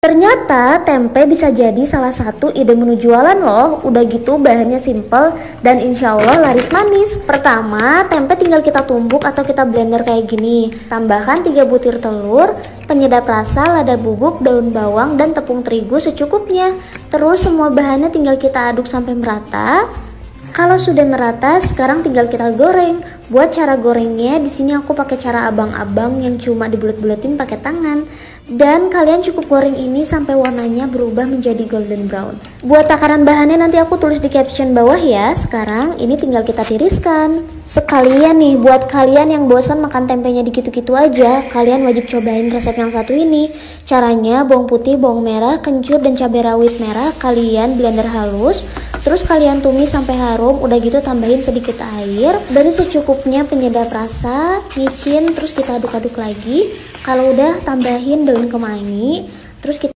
Ternyata tempe bisa jadi salah satu ide menu jualan loh. Udah gitu bahannya simple dan insya Allah laris manis. Pertama, tempe tinggal kita tumbuk atau kita blender kayak gini. Tambahkan 3 butir telur, penyedap rasa, lada bubuk, daun bawang, dan tepung terigu secukupnya. Terus semua bahannya tinggal kita aduk sampai merata. Kalau sudah merata, sekarang tinggal kita goreng. Buat cara gorengnya, di sini aku pakai cara abang-abang yang cuma dibulet-buletin pakai tangan. Dan kalian cukup goreng ini sampai warnanya berubah menjadi golden brown. Buat takaran bahannya nanti aku tulis di caption bawah ya. Sekarang ini tinggal kita tiriskan. Sekalian nih, buat kalian yang bosan makan tempenya gitu-gitu aja, kalian wajib cobain resep yang satu ini. Caranya bawang putih, bawang merah, kencur, dan cabai rawit merah kalian blender halus. Terus kalian tumis sampai harum, udah gitu tambahin sedikit air, dan secukupnya penyedap rasa, micin, terus kita aduk-aduk lagi. Kalau udah tambahin daun kemangi, terus kita